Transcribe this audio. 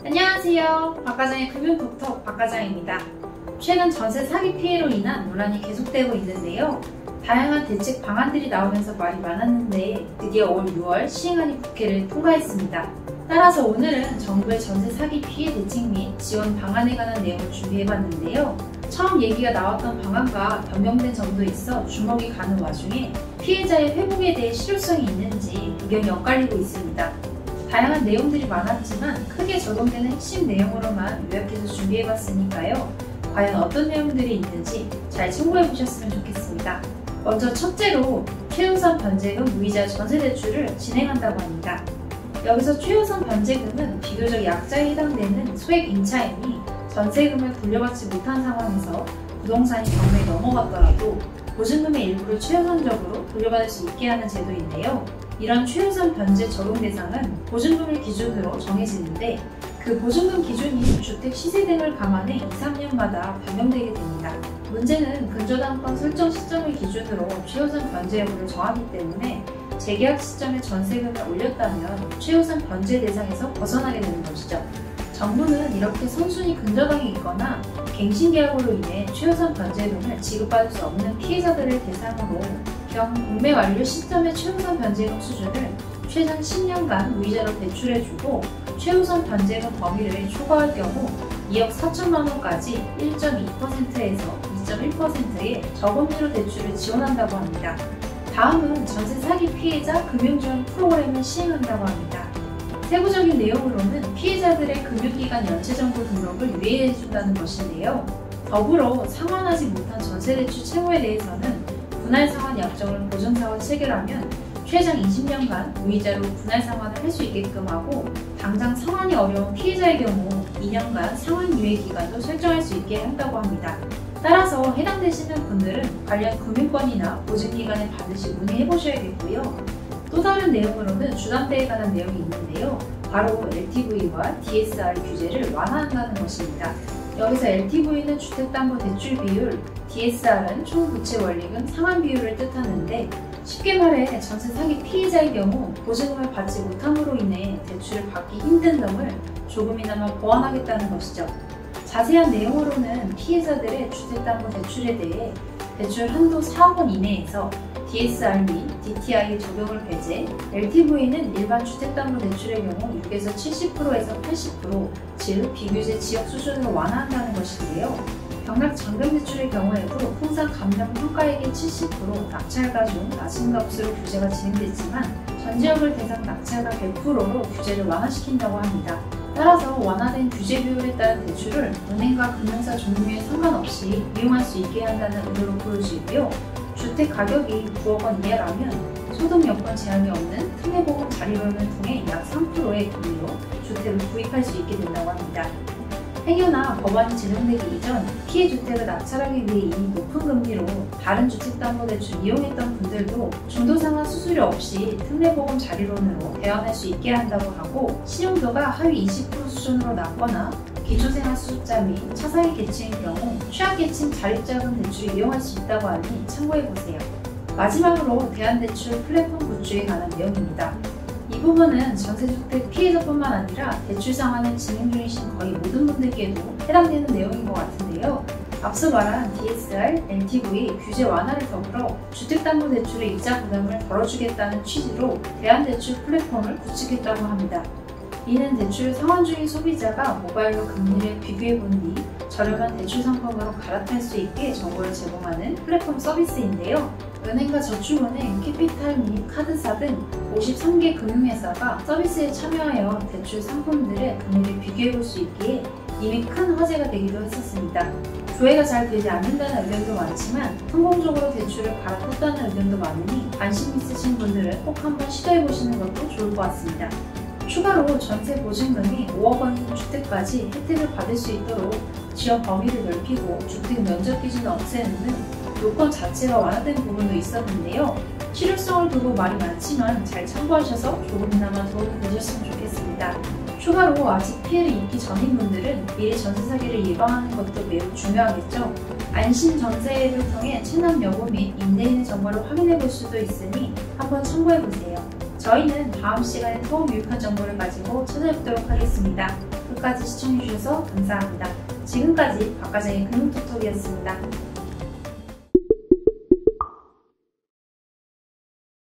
안녕하세요. 박과장의 금융톡톡 박과장입니다. 최근 전세 사기 피해로 인한 논란이 계속되고 있는데요. 다양한 대책 방안들이 나오면서 말이 많았는데 드디어 올 6월 시행안이 국회를 통과했습니다. 따라서 오늘은 정부의 전세 사기 피해 대책 및 지원 방안에 관한 내용을 준비해봤는데요. 처음 얘기가 나왔던 방안과 변경된 점도 있어 주목이 가는 와중에 피해자의 회복에 대해 실효성이 있는지 의견이 엇갈리고 있습니다. 다양한 내용들이 많았지만 크게 적용되는 핵심 내용으로만 요약해서 준비해봤으니까요. 과연 어떤 내용들이 있는지 잘 참고해보셨으면 좋겠습니다. 먼저 첫째로 최우선 변제금 무이자 전세대출을 진행한다고 합니다. 여기서 최우선 변제금은 비교적 약자에 해당되는 소액 임차인이 전세금을 돌려받지 못한 상황에서 부동산이 경매에 넘어갔더라도 보증금의 일부를 최우선적으로 돌려받을 수 있게 하는 제도인데요. 이런 최우선 변제 적용 대상은 보증금을 기준으로 정해지는데 그 보증금 기준이 주택 시세 등을 감안해 2, 3년마다 변경되게 됩니다. 문제는 근저당권 설정 시점을 기준으로 최우선 변제 여부를 정하기 때문에 재계약 시점에 전세금을 올렸다면 최우선 변제 대상에서 벗어나게 되는 것이죠. 정부는 이렇게 선순위 근저당이 있거나 갱신계약으로 인해 최우선 변제금을 지급받을 수 없는 피해자들을 대상으로 경매 완료 시점의 최우선 변제금 수준을 최장 10년간 무이자로 대출해주고 최우선 변제금 범위를 초과할 경우 2억 4천만 원까지 1.2%에서 2.1%의 저금리로 대출을 지원한다고 합니다. 다음은 전세 사기 피해자 금융지원 프로그램을 시행한다고 합니다. 세부적인 내용으로는 피해자들의 금융기관 연체정보 등록을 유예해준다는 것인데요. 더불어 상환하지 못한 전세대출 채무에 대해서는 분할상환 약정을 보증사와 체결하면 최장 20년간 무이자로 분할상환을 할 수 있게끔 하고 당장 상환이 어려운 피해자의 경우 2년간 상환 유예 기간도 설정할 수 있게 한다고 합니다. 따라서 해당되시는 분들은 관련 금융권이나 보증기관에 반드시 문의해보셔야겠고요. 또 다른 내용으로는 주담대에 관한 내용이 있는데요. 바로 LTV와 DSR 규제를 완화한다는 것입니다. 여기서 LTV는 주택담보대출 비율, DSR은 총부채 원리금 상환 비율을 뜻하는데 쉽게 말해 전세 사기 피해자의 경우 보증금을 받지 못함으로 인해 대출을 받기 힘든 점을 조금이나마 보완하겠다는 것이죠. 자세한 내용으로는 피해자들의 주택담보대출에 대해 대출 한도 4억 원 이내에서 DSR 및 DTI 적용을 배제, LTV는 일반 주택담보대출의 경우 6에서 70%에서 80%, 즉 비규제 지역 수준으로 완화한다는 것인데요. 병락 잔금대출의 경우에도 통상 감정 평가액의 70%, 낙찰가 중 낮은 값으로 규제가 진행됐지만 전 지역을 대상 낙찰가 100%로 규제를 완화시킨다고 합니다. 따라서 완화된 규제 비율에 따른 대출을 은행과 금융사 종류에 상관없이 이용할 수 있게 한다는 의도로 보여지고요. 주택 가격이 9억 원 이하라면 소득 여건 제한이 없는 특례보험 자리론을 통해 약 3%의 금리로 주택을 구입할 수 있게 된다고 합니다. 행여나 법안이 제정되기 이전 피해 주택을 낙찰하기 위해 이미 높은 금리로 다른 주택담보대출 이용했던 분들도 중도상환 수수료 없이 특례보험 자리론으로 대환할 수 있게 한다고 하고 신용도가 하위 20% 수준으로 낮거나 기초생활수급자 및 차상위 계층의 경우 취약계층 자립자금 대출을 이용할 수 있다고 하니 참고해보세요. 마지막으로 대안대출 플랫폼 구축에 관한 내용입니다. 이 부분은 전세주택 피해자뿐만 아니라 대출 상환을 진행 중이신 거의 모든 분들께도 해당되는 내용인 것 같은데요. 앞서 말한 DSR, LTV 규제 완화를 더불어 주택담보대출의 이자 부담을 덜어주겠다는 취지로 대안대출 플랫폼을 구축했다고 합니다. 이는 대출 상환 중인 소비자가 모바일로 금리를 비교해본 뒤 저렴한 대출 상품으로 갈아탈 수 있게 정보를 제공하는 플랫폼 서비스인데요. 은행과 저축은행, 캐피탈 및 카드사 등 53개 금융회사가 서비스에 참여하여 대출 상품들의 금리를 비교해볼 수 있기에 이미 큰 화제가 되기도 했었습니다. 조회가 잘 되지 않는다는 의견도 많지만 성공적으로 대출을 갈아탔다는 의견도 많으니 관심 있으신 분들은 꼭 한번 시도해보시는 것도 좋을 것 같습니다. 추가로 전세 보증금이 5억 원인 주택까지 혜택을 받을 수 있도록 지원 범위를 넓히고 주택 면적 기준을 없애는 등 요건 자체가 완화된 부분도 있었는데요. 실효성을 두고 말이 많지만 잘 참고하셔서 조금이나마 도움이 되셨으면 좋겠습니다. 추가로 아직 피해를 입기 전인 분들은 미리 전세 사기를 예방하는 것도 매우 중요하겠죠. 안심 전세를 통해 체납 여부 및 임대인의 정보를 확인해 볼 수도 있으니 한번 참고해 보세요. 저희는 다음 시간에 더 유익한 정보를 가지고 찾아뵙도록 하겠습니다. 끝까지 시청해주셔서 감사합니다. 지금까지 박과장의 금융톡톡이었습니다.